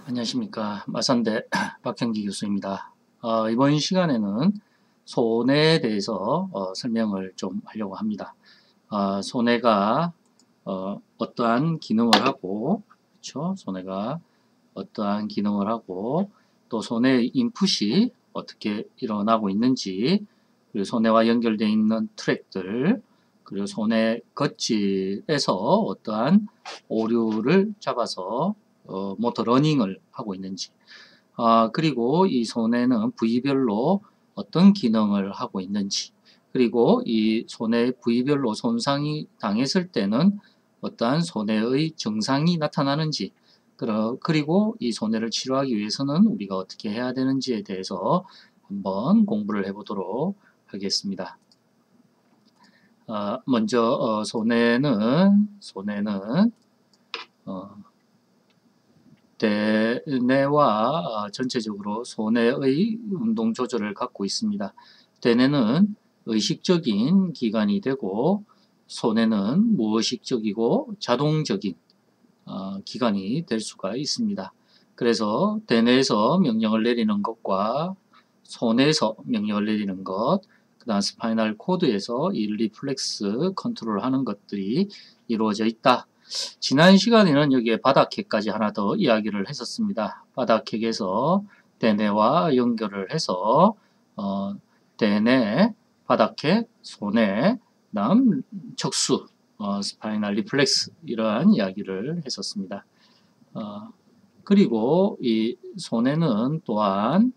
안녕하십니까. 마산대 박형기 교수입니다. 이번 시간에는 손해에 대해서 설명을 좀 하려고 합니다. 손해가 어떠한 기능을 하고, 그렇죠? 손해가 어떠한 기능을 하고, 또 손해의 인풋이 어떻게 일어나고 있는지, 그리고 손해와 연결되어 있는 트랙들, 그리고 손해 겉질에서 어떠한 오류를 잡아서 모터 러닝을 하고 있는지, 그리고 이 손해는 부위별로 어떤 기능을 하고 있는지, 그리고 이 손해 부위별로 손상이 당했을 때는 어떠한 손해의 증상이 나타나는지, 그리고 이 손해를 치료하기 위해서는 우리가 어떻게 해야 되는지에 대해서 한번 공부를 해보도록 하겠습니다. 먼저 손해는 대뇌와 전체적으로 손해의 운동 조절을 갖고 있습니다. 대뇌는 의식적인 기관이 되고 손해는 무의식적이고 자동적인 기관이 될 수가 있습니다. 그래서 대뇌에서 명령을 내리는 것과 손에서 명령을 내리는 것, 그 다음 스파이널 코드에서 이 리플렉스 컨트롤 하는 것들이 이루어져 있다. 지난 시간에는 여기에 바닥핵까지 하나 더 이야기를 했었습니다. 바닥핵에서 대뇌와 연결을 해서 대뇌, 바닥핵, 손해, 그다음 척수, 스파이널 리플렉스 이러한 이야기를 했었습니다. 그리고 이 손해는 또한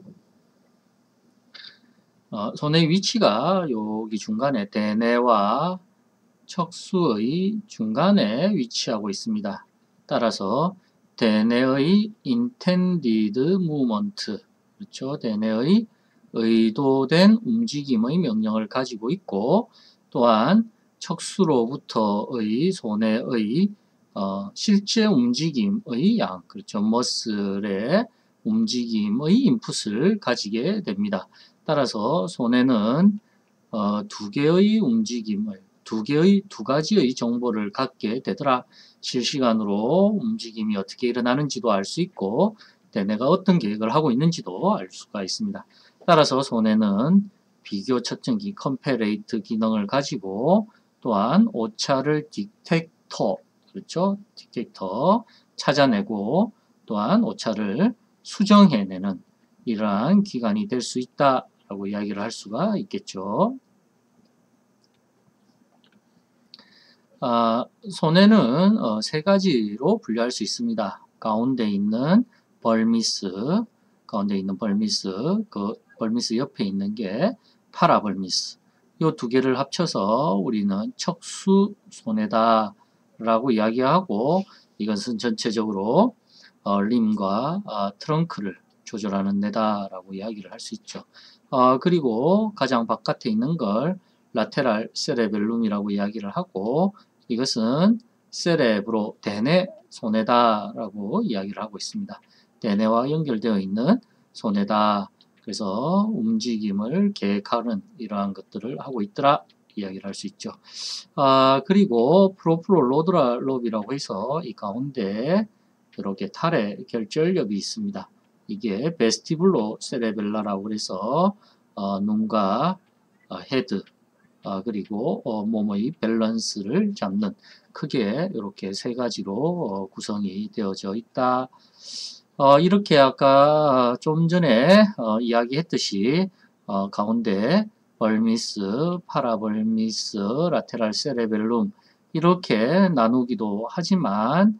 손의 위치가 여기 중간에 대뇌와 척수의 중간에 위치하고 있습니다. 따라서 대뇌의 intended movement, 그렇죠? 대뇌의 의도된 움직임의 명령을 가지고 있고, 또한 척수로부터의 손해의 실제 움직임의 양, 그렇죠? 머슬의 움직임의 인풋을 가지게 됩니다. 따라서 손해는 두 가지의 정보를 갖게 되더라. 실시간으로 움직임이 어떻게 일어나는지도 알 수 있고, 대뇌가 어떤 계획을 하고 있는지도 알 수가 있습니다. 따라서 손해는 비교 측정기 컴패레이트 기능을 가지고, 또한 오차를 디텍터, 그렇죠? 디텍터 찾아내고, 또한 오차를 수정해내는 이러한 기관이 될 수 있다라고 이야기를 할 수가 있겠죠. 손해는 세 가지로 분류할 수 있습니다. 가운데 있는 벌미스, 그 벌미스 옆에 있는 게 파라벌미스. 이 두 개를 합쳐서 우리는 척수 손해다라고 이야기하고, 이것은 전체적으로 림과 트렁크를 조절하는 뇌다라고 이야기를 할 수 있죠. 그리고 가장 바깥에 있는 걸 라테랄 세레벨룸이라고 이야기를 하고, 이것은 세레브로 대뇌 손해다라고 이야기를 하고 있습니다. 대뇌와 연결되어 있는 손해다. 그래서 움직임을 계획하는 이러한 것들을 하고 있더라 이야기를 할 수 있죠. 그리고 프로플로 로드라 롭이라고 해서 이 가운데 이렇게 탈의 결절엽이 있습니다. 이게 베스티블로 세레벨라라고 해서 눈과 헤드, 그리고 몸의 밸런스를 잡는, 크게 이렇게 세 가지로 구성이 되어져 있다. 이렇게 아까 좀 전에 이야기했듯이 가운데 벌미스, 파라벌미스, 라테랄 세레벨룸 이렇게 나누기도 하지만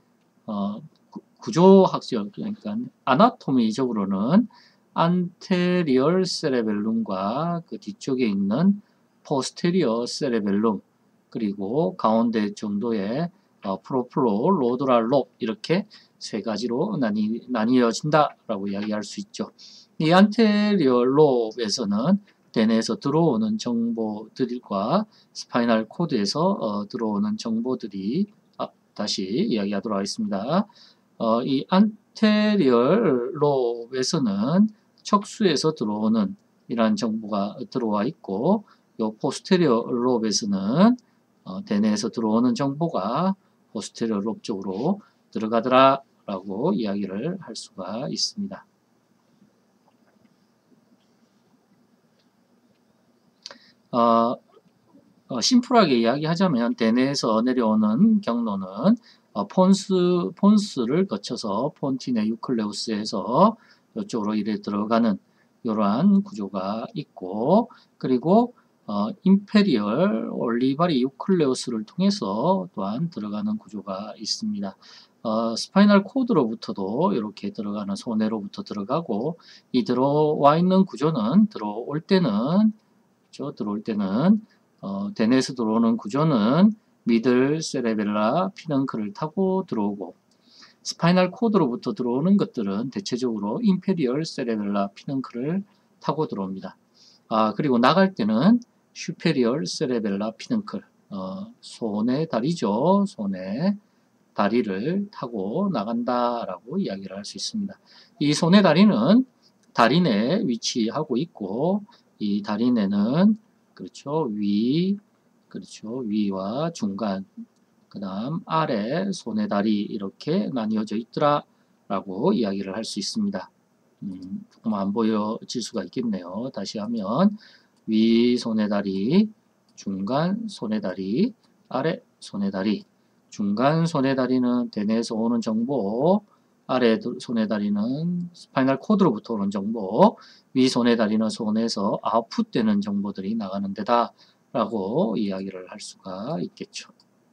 구조학적, 그러니까 아나토미적으로는 안테리얼 세레벨룸과 그 뒤쪽에 있는 포스테리어 세레벨룸, 그리고 가운데 정도의 프로플로 로드랄 롭, 이렇게 세 가지로 나뉘어진다라고 이야기할 수 있죠. 이 안테리어 롭에서는 대뇌에서 들어오는 정보들과 스파이널 코드에서 들어오는 정보들이 다시 이야기하도록 하겠습니다. 이 안테리얼 롭에서는 척수에서 들어오는 이러한 정보가 들어와 있고, 요 포스테리어 롭에서는 대뇌에서 들어오는 정보가 포스테리어 롭 쪽으로 들어가더라 라고 이야기를 할 수가 있습니다. 심플하게 이야기하자면 대내에서 내려오는 경로는 폰스를 거쳐서 폰티네 유클레우스에서 이쪽으로 이래 들어가는 이러한 구조가 있고, 그리고 임페리얼 올리바리 유클레우스를 통해서 또한 들어가는 구조가 있습니다. 스파이널 코드로부터도 이렇게 들어가는 소뇌로부터 들어가고, 이 들어와 있는 구조는 들어올 때는 대뇌에서 들어오는 구조는 미들 세레벨라 피넌클을 타고 들어오고, 스파이널 코드로부터 들어오는 것들은 대체적으로 인페리얼 세레벨라 피넌클을 타고 들어옵니다. 그리고 나갈 때는 슈페리얼 세레벨라 피넌클, 손의 다리죠. 손의 다리를 타고 나간다라고 이야기를 할 수 있습니다. 이 손의 다리는 다리 내에 위치하고 있고, 이 다리 내는 그렇죠. 위와 중간, 그 다음 아래 손의 다리 이렇게 나뉘어져 있더라 라고 이야기를 할 수 있습니다. 조금 안 보여질 수가 있겠네요. 다시 하면 위 손의 다리, 중간 손의 다리, 아래 손의 다리. 중간 손의 다리는 대뇌에서 오는 정보, 아래 손의 다리는 스파이널 코드로부터 오는 정보, 위 손의 다리는 손에서 아웃풋되는 정보들이 나가는 데다 라고 이야기를 할 수가 있겠죠.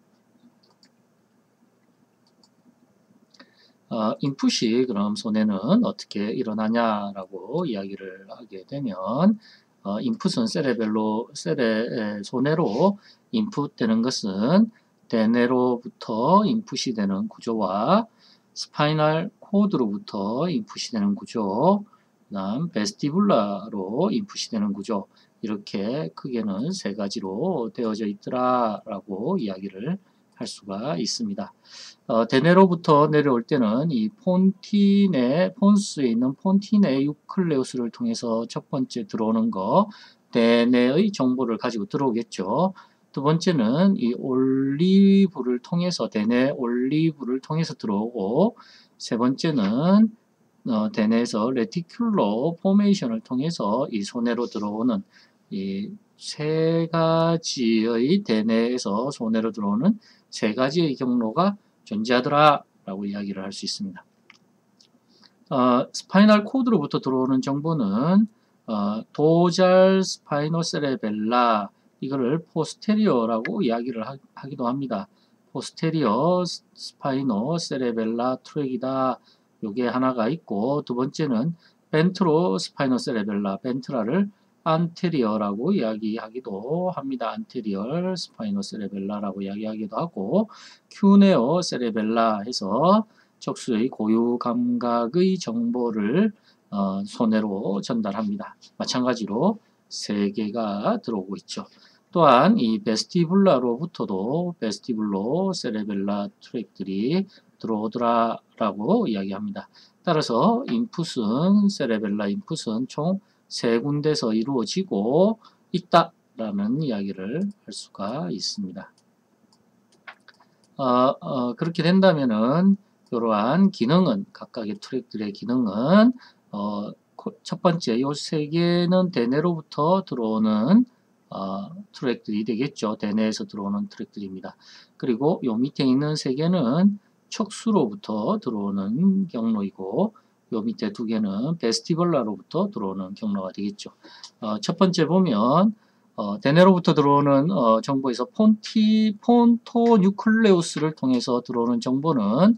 인풋이 그럼 손해는 어떻게 일어나냐라고 이야기를 하게 되면, 인풋은 손해로 인풋되는 것은 대뇌로부터 인풋이 되는 구조와 스파이널 코드로부터 인풋이 되는 구조, 그 다음 베스티불라로 인풋이 되는 구조, 이렇게 크게는 세 가지로 되어져 있더라라고 이야기를 할 수가 있습니다. 대뇌로부터 내려올 때는 이 폰스에 있는 폰티네 유클레우스를 통해서 첫 번째 들어오는 거, 대뇌의 정보를 가지고 들어오겠죠. 두 번째는 이 올리브를 통해서, 대뇌 올리브를 통해서 들어오고, 세 번째는 대뇌에서 레티큘러 포메이션을 통해서 이 소뇌로 들어오는 이 세 가지의 대뇌에서 소뇌로 들어오는 세 가지의 경로가 존재하더라 라고 이야기를 할 수 있습니다. 스파이널 코드로부터 들어오는 정보는 도잘 스파이노세레벨라, 이거를 포스테리어라고 이야기를 하기도 합니다. 포스테리어 스파이노세레벨라 트랙이다. 요게 하나가 있고, 두 번째는 벤트로 스파이노세레벨라, 벤트라를 안테리어라고 이야기하기도 합니다. 안테리얼 스파이노세레벨라라고 이야기하기도 하고, 큐네어 세레벨라 해서 척수의 고유 감각의 정보를 손해로 전달합니다. 마찬가지로 세 개가 들어오고 있죠. 또한 이 베스티불라로부터도 베스티불로 세레벨라 트랙들이 들어오더라라고 이야기합니다. 따라서 인풋은 세레벨라 인풋은 총 세 군데서 이루어지고 있다라는 이야기를 할 수가 있습니다. 그렇게 된다면은 이러한 기능은, 각각의 트랙들의 기능은 첫 번째 이 세 개는 대뇌로부터 들어오는 트랙들이 되겠죠. 대뇌에서 들어오는 트랙들입니다. 그리고 요 밑에 있는 세 개는 척수로부터 들어오는 경로이고, 요 밑에 두 개는 베스티벌라로부터 들어오는 경로가 되겠죠. 첫 번째 보면 대뇌로부터 들어오는 정보에서 폰토 뉴클레우스를 통해서 들어오는 정보는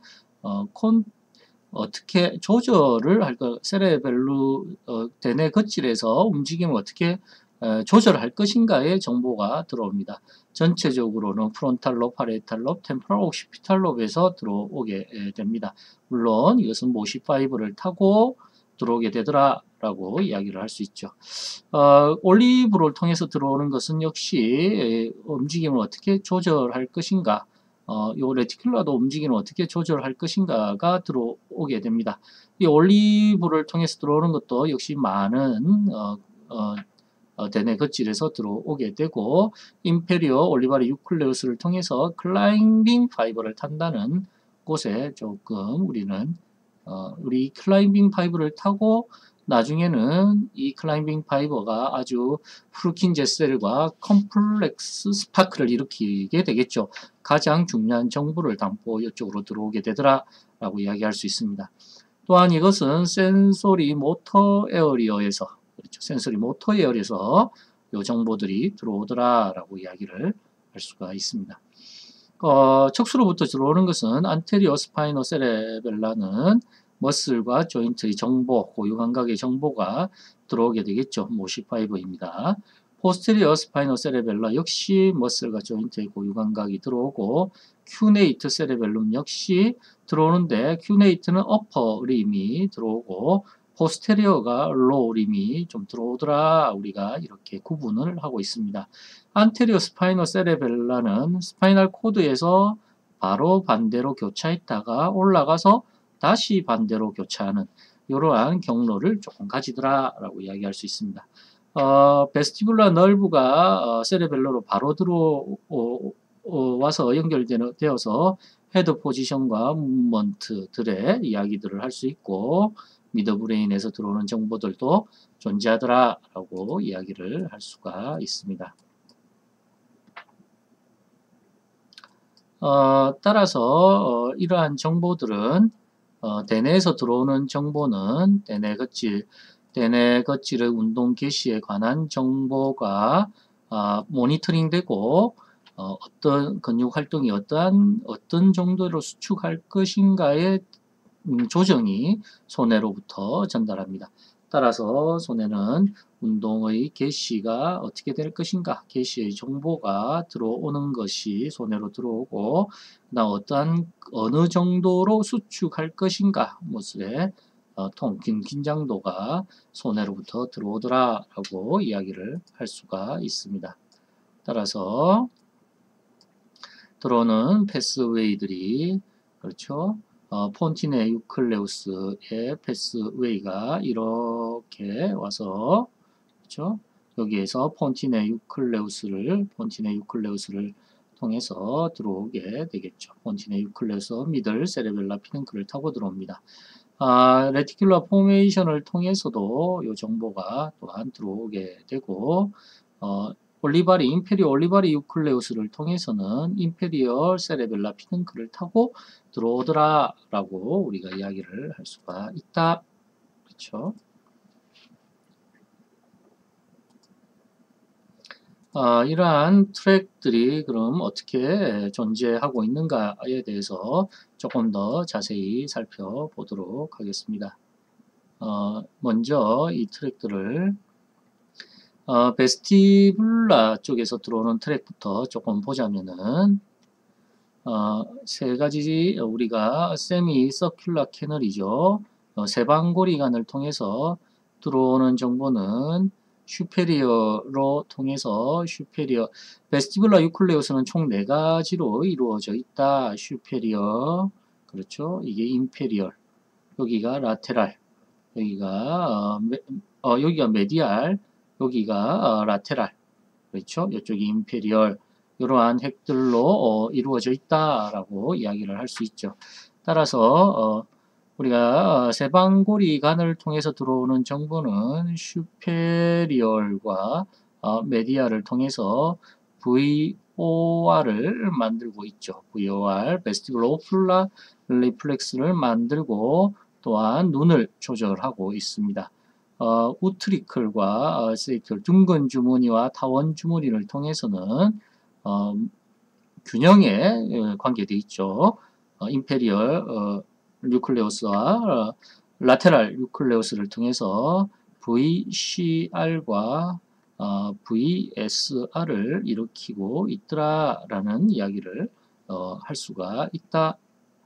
어떻게 조절을 할까? 세레벨루 대뇌 겉질에서 움직임을 어떻게 조절할 것인가의 정보가 들어옵니다. 전체적으로는 프론탈 롭, 파레탈 롭, 템포럴 옥시피탈 롭에서 들어오게 됩니다. 물론 이것은 모시5를 타고 들어오게 되더라 라고 이야기를 할 수 있죠. 올리브를 통해서 들어오는 것은 역시 움직임을 어떻게 조절할 것인가, 요 레티큘러도 움직임을 어떻게 조절할 것인가가 들어오게 됩니다. 이 올리브를 통해서 들어오는 것도 역시 많은 대뇌 겉질에서 들어오게 되고, 임페리어 올리바리 유클레우스를 통해서 클라이밍 파이버를 탄다는 곳에 조금 우리는 우리 클라이밍 파이브를 타고 나중에는 이 클라이밍 파이버가 아주 프루킨 제셀과 컴플렉스 스파크를 일으키게 되겠죠. 가장 중요한 정보를 담고 이쪽으로 들어오게 되더라 라고 이야기할 수 있습니다. 또한 이것은 센소리 모터 에어리어에서, 그렇죠. 센소리 모터 에어리어에서 이 정보들이 들어오더라 라고 이야기를 할 수가 있습니다. 척수로부터 들어오는 것은 안테리어 스파이노 세레벨라는 머슬과 조인트의 정보, 고유 감각의 정보가 들어오게 되겠죠. 모시5입니다. 포스테리어 스파이노 세레벨라 역시 머슬과 조인트의 고유 감각이 들어오고 큐네이트 세레벨룸 역시 들어오는데 큐네이트는 어퍼 림이 들어오고 포스테리어가 로우 림이 좀 들어오더라. 우리가 이렇게 구분을 하고 있습니다. 안테리어 스파이노 세레벨라는 스파이널 코드에서 바로 반대로 교차했다가 올라가서 다시 반대로 교차하는 이러한 경로를 조금 가지더라라고 이야기할 수 있습니다. 베스티뷸라 널브가 세레벨로로 바로 들어와서 연결되어서 헤드 포지션과 무브먼트들의 이야기들을 할 수 있고 미드브레인에서 들어오는 정보들도 존재하더라라고 이야기를 할 수가 있습니다. 따라서 이러한 정보들은 대뇌에서 들어오는 정보는 대뇌 겉질의 운동 개시에 관한 정보가 모니터링 되고 어떤 근육 활동이 어떤 정도로 수축할 것인가의 조정이 손해로부터 전달합니다. 따라서 손해는 운동의 개시가 어떻게 될 것인가, 개시의 정보가 들어오는 것이 손해로 들어오고, 그다음 어느 정도로 수축할 것인가, 모습의 긴장도가 손해로부터 들어오더라라고 이야기를 할 수가 있습니다. 따라서 들어오는 패스웨이들이, 그렇죠. 폰티네 유클레우스의 패스웨이가 이렇게 와서, 그렇죠? 여기에서 폰티네 유클레우스를 통해서 들어오게 되겠죠. 폰티네 유클레우스 미들 세레벨라 피눈클을 타고 들어옵니다. 레티큘러 포메이션을 통해서도 이 정보가 또한 들어오게 되고, 임페리어 올리바리 유클레우스를 통해서는 임페리얼 세레벨라 피눈클을 타고 들어오더라라고 우리가 이야기를 할 수가 있다. 그렇죠? 이러한 트랙들이 그럼 어떻게 존재하고 있는가에 대해서 조금 더 자세히 살펴보도록 하겠습니다. 먼저 이 트랙들을 베스티뷸라 쪽에서 들어오는 트랙부터 조금 보자면은 세 가지 우리가 세미 서큘러 캐널이죠. 세방고리관을 통해서 들어오는 정보는 슈페리어로 통해서 베스티뷸라 유클레우스는 총 4가지로 이루어져 있다. 슈페리어, 그렇죠. 이게 임페리얼, 여기가 라테랄, 여기가 메디알, 여기가 라테랄, 그렇죠. 이쪽이 임페리얼, 이러한 핵들로 이루어져 있다라고 이야기를 할 수 있죠. 따라서 우리가 세방고리관을 통해서 들어오는 정보는 슈페리얼과 메디아를 통해서 VOR을 만들고 있죠. VOR, 베스티뷸러 오큘라 리플렉스를 만들고 또한 눈을 조절하고 있습니다. 우트리클과 세이클, 둥근 주머니와 타원 주머니를 통해서는 균형에 관계되어 있죠. 임페리얼 뉴클레우스와 라테랄 뉴클레우스를 통해서 VCR과 VSR을 일으키고 있더라라는 이야기를 할 수가 있다.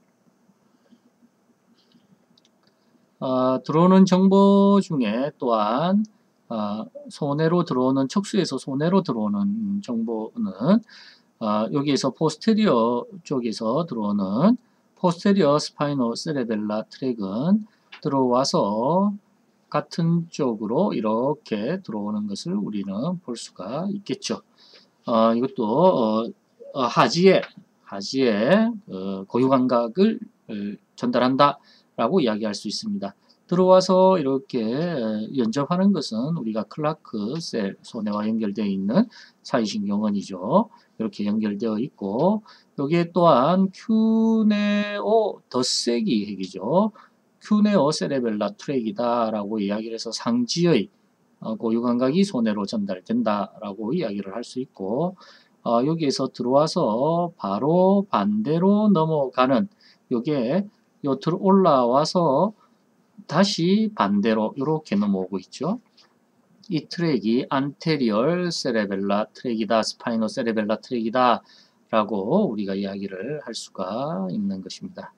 들어오는 정보 중에 또한 손해로 들어오는, 척수에서 손해로 들어오는 정보는 여기에서 포스테리어 쪽에서 들어오는 포스테리어 스파이노 세레벨라 트랙은 들어와서 같은 쪽으로 이렇게 들어오는 것을 우리는 볼 수가 있겠죠. 이것도 하지에 하지의 고유 감각을 전달한다라고 이야기할 수 있습니다. 들어와서 이렇게 연접하는 것은 우리가 클라크 셀 소뇌와 연결되어 있는 사이신경원이죠. 이렇게 연결되어 있고 여기에 또한 큐네오 덧세기 핵이죠. 큐네오 세레벨라 트랙이다라고 이야기를 해서 상지의 고유 감각이 소뇌로 전달된다라고 이야기를 할 수 있고 여기에서 들어와서 바로 반대로 넘어가는 요게 요트로 올라와서 다시 반대로 이렇게 넘어오고 있죠. 이 트랙이 안테리얼 세레벨라 트랙이다, 스파이노 세레벨라 트랙이다 라고 우리가 이야기를 할 수가 있는 것입니다.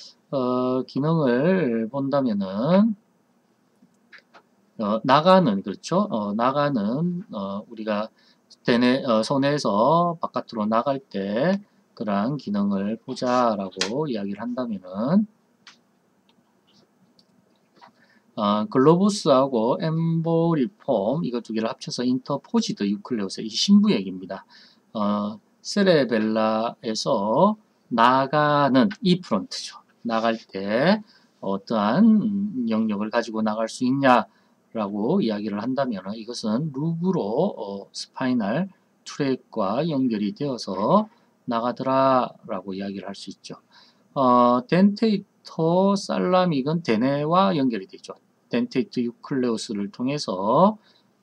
기능을 본다면은 나가는 그렇죠. 나가는 우리가 손에서 바깥으로 나갈 때 그러한 기능을 보자라고 이야기를 한다면은 글로부스하고 엠보리폼 이거 두 개를 합쳐서 인터포지드 유클레우스 이 신부얘기입니다. 세레벨라에서 나가는 이 프론트죠. 나갈 때 어떠한 영역을 가지고 나갈 수 있냐라고 이야기를 한다면 이것은 루브로 스파이널 트랙과 연결이 되어서 나가더라라고 이야기를 할 수 있죠. 덴테이터 살라믹은 대뇌와 연결이 되죠. 덴테이트 유클레우스를 통해서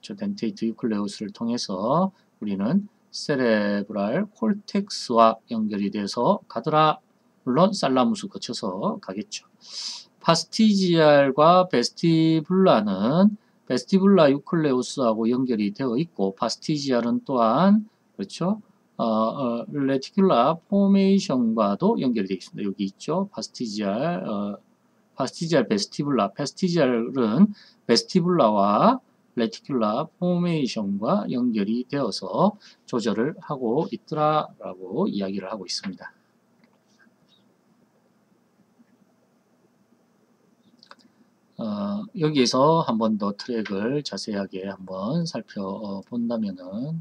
우리는 세레브랄 콜텍스와 연결이 돼서 가더라. 물론 살라무스 거쳐서 가겠죠. 파스티지알과 베스티블라는 베스티블라 유클레우스하고 연결이 되어 있고 파스티지알은 또한 그렇죠. 레티큘라 포메이션과도 연결이 되어 있습니다. 여기 있죠. 파스티지알 베스티블라. 파스티지알은 베스티블라와 레티큘라 포메이션과 연결이 되어서 조절을 하고 있더라라고 이야기를 하고 있습니다. 여기에서 한 번 더 트랙을 자세하게 한번 살펴본다면은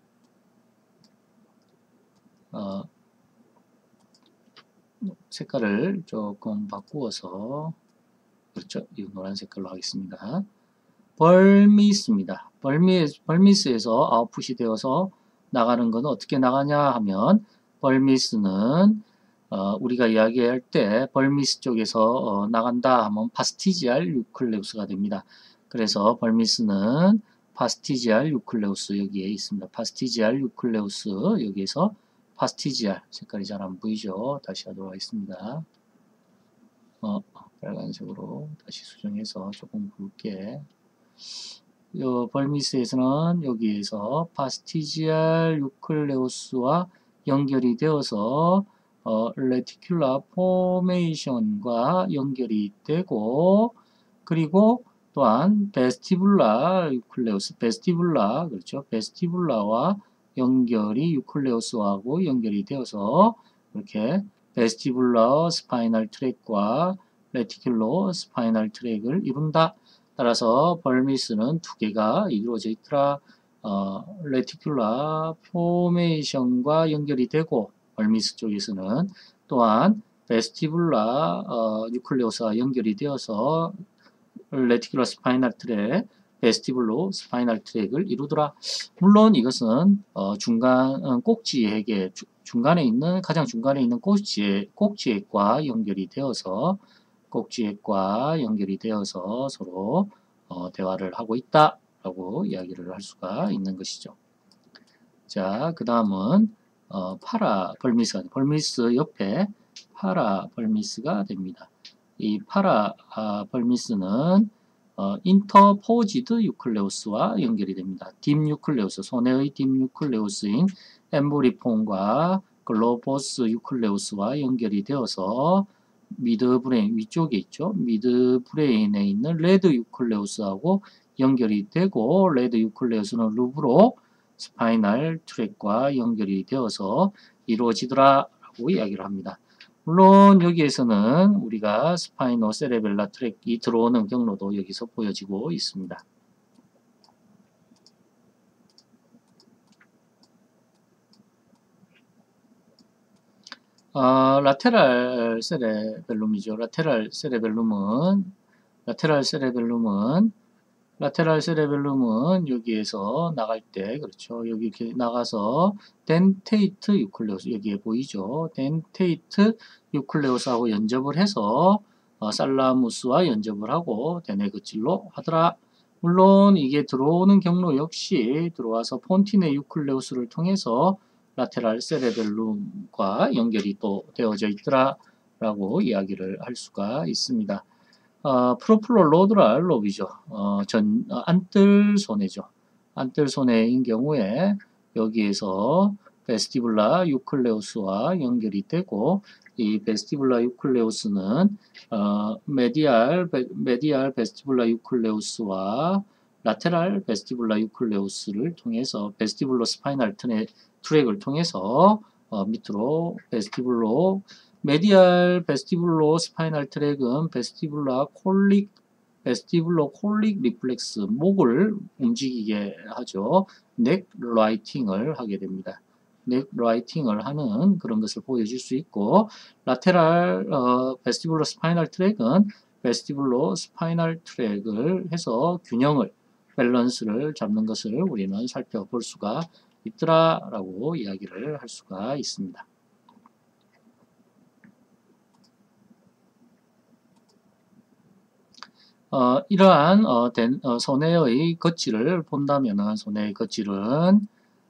색깔을 조금 바꾸어서 그렇죠. 이 노란 색깔로 하겠습니다. 벌미스입니다. 벌미스에서 아웃풋이 되어서 나가는 것은 어떻게 나가냐 하면 벌미스는 우리가 이야기할 때 벌미스 쪽에서 나간다 하면 파스티지알 유클레우스가 됩니다. 그래서 벌미스는 파스티지알 유클레우스 여기에 있습니다. 파스티지알 유클레우스 여기에서 파스티지알 색깔이 잘 안 보이죠. 다시 하도록 하겠습니다. 빨간색으로 다시 수정해서 조금 굵게 벌미스에서는 여기에서 파스티지알 유클레우스와 연결이 되어서 레티큘라 포메이션과 연결이 되고 그리고 또한 베스티블라 유클레우스 베스티블라 그렇죠. 베스티블라와 연결이 유클레우스하고 연결이 되어서 이렇게 베스티블러 스파이널 트랙과 레티큘로 스파이널 트랙을 이룬다. 따라서 벌미스는 두 개가 이루어져 있더라. 레티큘라 포메이션과 연결이 되고 벌미스 쪽에서는 또한 베스티블라 뉴클레오스와 연결이 되어서 레티큘러 스파이널 트랙, 베스티블로 스파이널 트랙을 이루더라. 물론 이것은 꼭지액의 중간에 있는 가장 중간에 있는 꼭지액과 연결이 되어서 서로 대화를 하고 있다라고 이야기를 할 수가 있는 것이죠. 자, 그 다음은 파라벌미스가 벌미스 옆에 파라벌미스가 됩니다. 이 파라벌미스는 인터포지드 유클레우스와 연결이 됩니다. 딥 유클레우스, 소뇌의 딥 유클레우스인 엠브리폼과 글로보스 유클레우스와 연결이 되어서 미드브레인 위쪽에 있죠. 미드브레인에 있는 레드 유클레우스하고 연결이 되고 레드 유클레우스는 루브로 스파이널 트랙과 연결이 되어서 이루어지더라라고 이야기를 합니다. 물론 여기에서는 우리가 스파이노 세레벨라 트랙이 들어오는 경로도 여기서 보여지고 있습니다. 라테랄 세레벨룸이죠. 라테랄 세레벨룸은 여기에서 나갈 때, 그렇죠. 여기 이렇게 나가서 덴테이트 유클레우스, 여기에 보이죠. 덴테이트 유클레우스하고 연접을 해서 살라무스와 연접을 하고 데네그질로 하더라. 물론 이게 들어오는 경로 역시 들어와서 폰티네 유클레우스를 통해서 라테랄 세레벨룸과 연결이 또 되어져 있더라 라고 이야기를 할 수가 있습니다. 프로플러 로드랄 로비죠. 안뜰손해죠. 안뜰손해인 경우에 여기에서 베스티블라 유클레우스와 연결이 되고, 이 베스티블라 유클레우스는 메디알 베스티블라 유클레우스와 라테랄 베스티블라 유클레우스를 통해서 베스티블로 스파이널 트랙을 통해서 밑으로 메디알 베스티블로 스파이널 트랙은 베스티블로 콜릭 리플렉스, 목을 움직이게 하죠. 넥 라이팅을 하게 됩니다. 넥 라이팅을 하는 그런 것을 보여줄 수 있고, 라테랄 베스티블로 스파이널 트랙은 베스티블로 스파이널 트랙을 해서 균형을, 밸런스를 잡는 것을 우리는 살펴볼 수가 있더라라고 이야기를 할 수가 있습니다. 이러한 손해의 거치를 본다면은, 손해의 거치는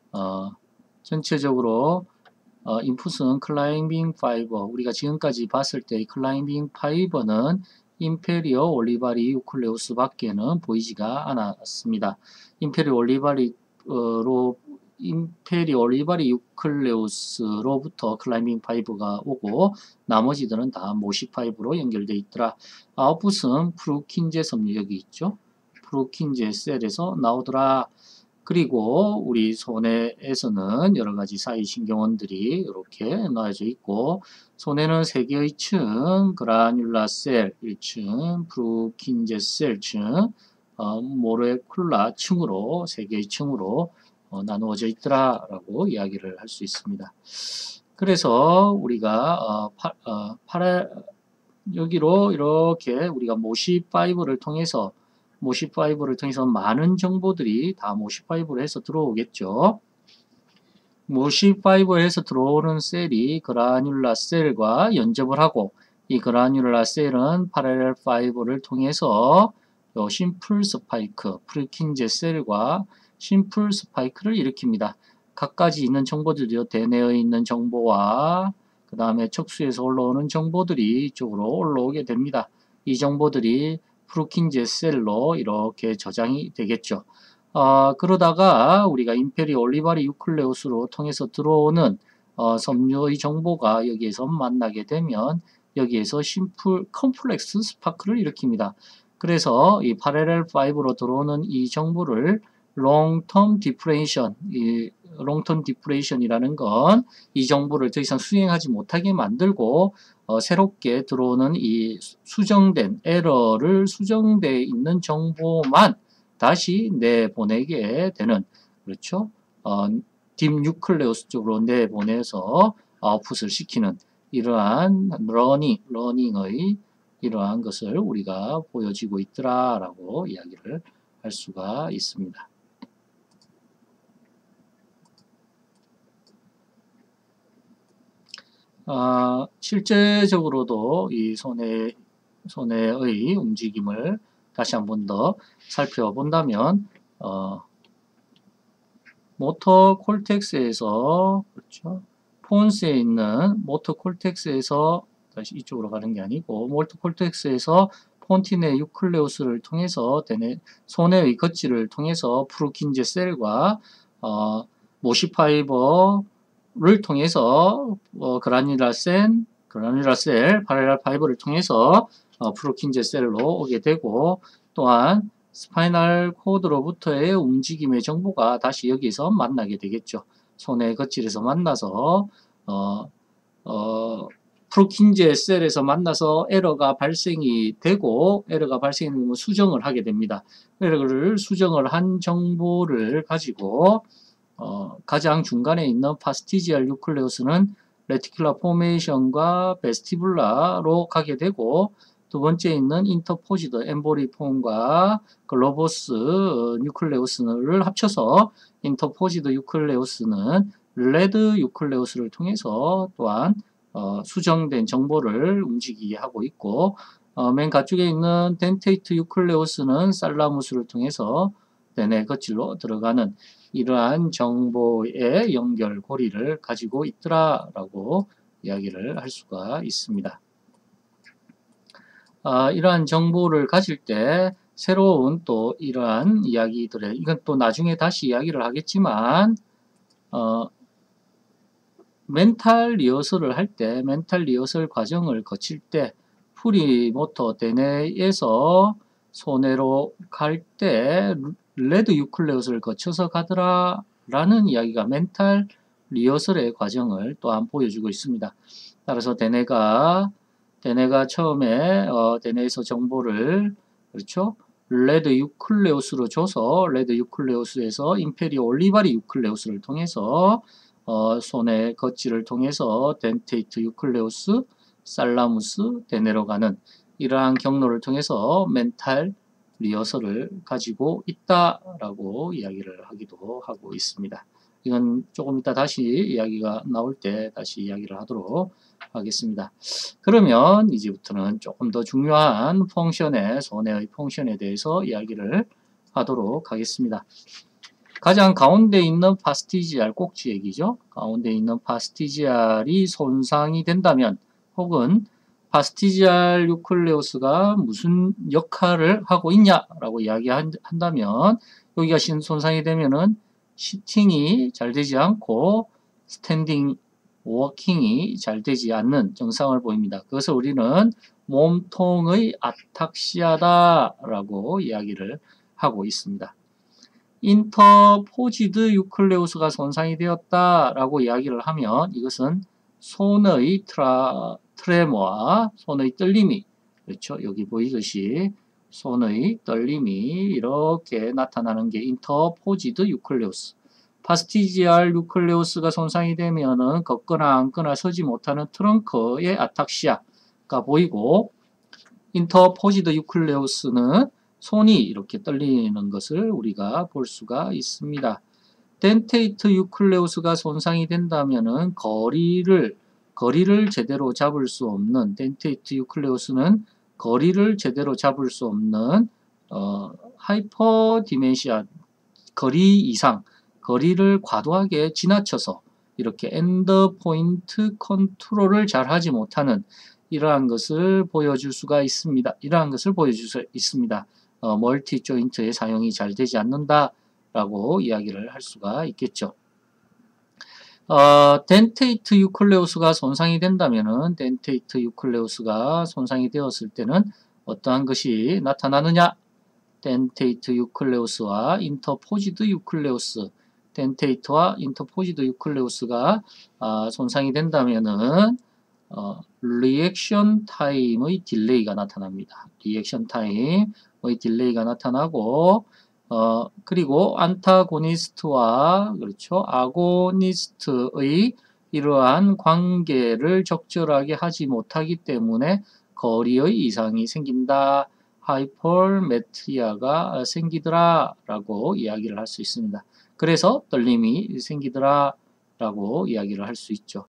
전체적으로 인풋은 클라이밍 파이버, 우리가 지금까지 봤을 때 클라이밍 파이버는 임페리어 올리바리 유클레우스 밖에는 보이지가 않았습니다. 임페리어 올리바리 유클레우스로부터 클라이밍 파이브가 오고, 나머지들은 다 모시 파이브로 연결되어 있더라. 아웃풋은 프루킨제 섬유, 여기 있죠. 프루킨제 셀에서 나오더라. 그리고 우리 손해에서는 여러 가지 사이 신경원들이 이렇게 놔져 있고, 손해는 3개의 층, 그라뉼라 셀 1층, 프루킨제 셀 층, 모레쿨라 층으로 3개의 층으로 나누어져 있더라라고 이야기를 할 수 있습니다. 그래서 우리가 여기로 이렇게 우리가 모시5를 통해서 많은 정보들이 다 모시5로 해서 들어오겠죠. 모시5로 해서 들어오는 셀이 그라뉼라 셀과 연접을 하고, 이 그라뉼라 셀은 파레렐 파이버를 통해서 요 심플 스파이크, 프루킨제 셀과 심플 스파이크를 일으킵니다. 각가지 있는 정보들이요. 대내에 있는 정보와 그 다음에 척수에서 올라오는 정보들이 이쪽으로 올라오게 됩니다. 이 정보들이 프루킨제 셀로 이렇게 저장이 되겠죠. 그러다가 우리가 임페리 올리바리 유클레우스로 통해서 들어오는 섬유의 정보가 여기에서 만나게 되면 여기에서 심플 컴플렉스 스파크를 일으킵니다. 그래서 이 파레렐 5로 들어오는 이 정보를 롱텀 디프레이션이라는 건 이 정보를 더 이상 수행하지 못하게 만들고 새롭게 들어오는 이 에러를 수정되어 있는 정보만 다시 내보내게 되는, 그렇죠? 딥 뉴클레우스 쪽으로 내보내서 아웃풋을 시키는 이러한 러닝의 이러한 것을 우리가 보여지고 있더라라고 이야기를 할 수가 있습니다. 실제적으로도 이 손해의 움직임을 다시 한 번 더 살펴본다면, 모터 콜텍스에서, 그렇죠? 폰스에 있는 모터 콜텍스에서, 다시 이쪽으로 가는 게 아니고, 모터 콜텍스에서 폰티네 유클레우스를 통해서 손해의 거치를 통해서 프루킨제 셀과 모시파이버를 통해서 그라뉼라 셀, 파레랄 파이버를 통해서 프루킨제 셀로 오게 되고, 또한 스파이널 코드로부터의 움직임의 정보가 다시 여기서 만나게 되겠죠. 손의 거칠에서 만나서 프루킨제 셀에서 만나서 에러가 발생이 되고, 에러가 발생되면 수정을 하게 됩니다. 에러를 수정을 한 정보를 가지고 가장 중간에 있는 파스티지알 유클레우스는 레티큘라 포메이션과 베스티뷸라로 가게 되고, 두 번째 있는 인터포지드 엠보리폼과 글로보스 뉴클레우스를 합쳐서 인터포지드 뉴클레우스는 레드 뉴클레우스를 통해서 또한 수정된 정보를 움직이게 하고 있고, 맨 가쪽에 있는 덴테이트 뉴클레우스는 살라무스를 통해서 대뇌 거칠로 들어가는 이러한 정보의 연결고리를 가지고 있더라라고 이야기를 할 수가 있습니다. 이러한 정보를 가질 때 새로운 또 이러한 이야기들의, 이건 또 나중에 다시 이야기를 하겠지만, 멘탈 리허설을 할 때, 멘탈 리허설 과정을 거칠 때, 프리모터 대뇌에서 소뇌로 갈 때 레드 유클레우스를 거쳐서 가더라 라는 이야기가 멘탈 리허설의 과정을 또한 보여주고 있습니다. 따라서 대뇌가 처음에 대뇌에서 정보를, 그렇죠, 레드 유클레우스로 줘서 레드 유클레우스에서 인페리어 올리바리 유클레우스를 통해서 손의 거치를 통해서 덴테이트 유클레우스, 살라무스, 대뇌로 가는 이러한 경로를 통해서 멘탈 리허설을 가지고 있다라고 이야기를 하기도 하고 있습니다. 이건 조금 이따 다시 이야기가 나올 때 다시 이야기를 하도록 하겠습니다. 그러면 이제부터는 조금 더 중요한 펑션의, 손해의 펑션에 대해서 이야기를 하도록 하겠습니다. 가장 가운데 있는 파스티지알 꼭지 얘기죠. 가운데 있는 파스티지알이 손상이 된다면, 혹은 파스티지알 뉴클레우스가 무슨 역할을 하고 있냐라고 이야기한다면, 여기가 손상이 되면은 시팅이 잘 되지 않고 스탠딩 워킹이 잘 되지 않는 증상을 보입니다. 그것을 우리는 몸통의 아탁시아다라고 이야기를 하고 있습니다. 인터포지드 유클레우스가 손상이 되었다라고 이야기를 하면, 이것은 손의 트레모와 손의 떨림이, 그렇죠, 여기 보이듯이 손의 떨림이 이렇게 나타나는 게 인터포지드 유클레우스. 파스티지알 유클레우스가 손상이 되면은 걷거나 앉거나 서지 못하는 트렁크의 아탁시아가 보이고, 인터포지드 유클레우스는 손이 이렇게 떨리는 것을 우리가 볼 수가 있습니다. 덴테이트 유클레우스가 손상이 된다면은 거리를 제대로 잡을 수 없는, 덴테이트 유클레우스는 거리를 제대로 잡을 수 없는 하이퍼디멘시아, 거리 이상, 거리를 과도하게 지나쳐서 이렇게 엔드 포인트 컨트롤을 잘 하지 못하는 이러한 것을 보여줄 수가 있습니다. 멀티 조인트의 사용이 잘 되지 않는다라고 이야기를 할 수가 있겠죠. 덴테이트 유클레우스가 손상이 된다면은, 덴테이트 유클레우스가 손상이 되었을 때는 어떠한 것이 나타나느냐? 덴테이트 유클레우스와 인터포지드 유클레우스, 덴테이트와 인터포지드 유클레우스가 손상이 된다면은 리액션 타임의 딜레이가 나타납니다. 리액션 타임의 딜레이가 나타나고, 그리고 안타고니스트와, 그렇죠, 아고니스트의 이러한 관계를 적절하게 하지 못하기 때문에 거리의 이상이 생긴다. 하이퍼메트리아가 생기더라 라고 이야기를 할 수 있습니다. 그래서 떨림이 생기더라 라고 이야기를 할 수 있죠.